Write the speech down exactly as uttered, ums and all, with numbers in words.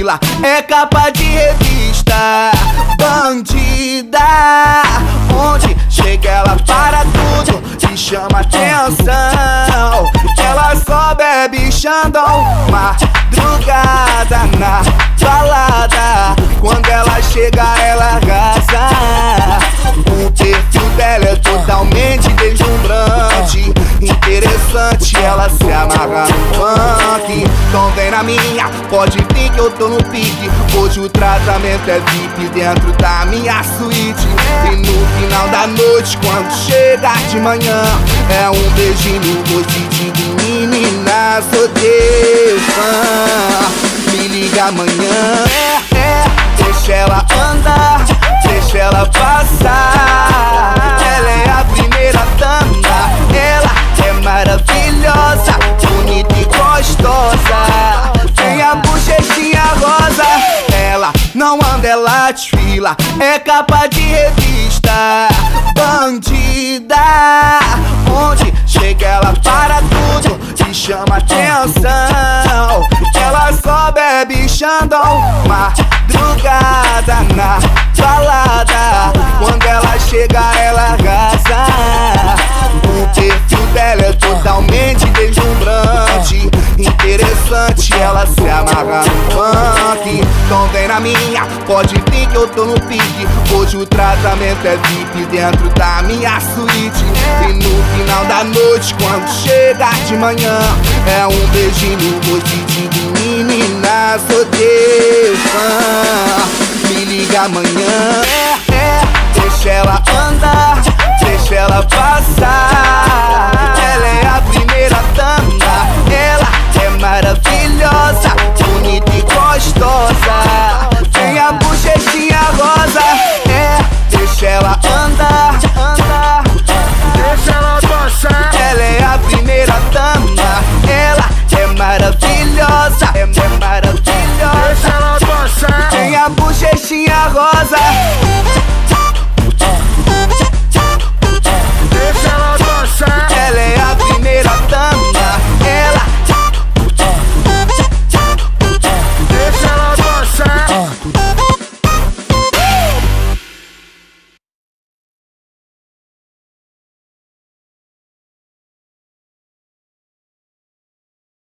fila, é capa de revista. Bandida, onde chega ela para tudo e chama atenção. Ela só bebe Xandão, madrugada na balada. Quando ela chega ela arrasa. O perfil dela é totalmente deslumbrante, interessante, ela se amarra no funk. Então vem na minha, pode vir que eu tô no pique. Hoje o tratamento é V I P dentro da minha suíte. E no final da noite, quando chegar de manhã, é um beijinho no rosto e digo: menina, sou teu fã. Me liga amanhã, é, é, deixa ela andar, deixa ela passar. Ela é a primeira dama, ela é maravilhosa, bonita e gostosa, tem a bochechinha rosa. Ela não anda, ela desfila, é capa de revista. Bandida, onde chega ela para tudo e chama atenção. Ela só bebe Xandão, madrugada na balada. Quando ela chega ela arrasa. O perfil dela é totalmente deslumbrante, interessante, ela se amarra no funk. Então vem na minha, pode vir que eu tô no pique. Hoje o tratamento é V I P dentro da minha suíte. E no final da noite, quando chegar de manhã, é um beijinho no rosto e digo: menina, sou teu fã. Me liga amanhã.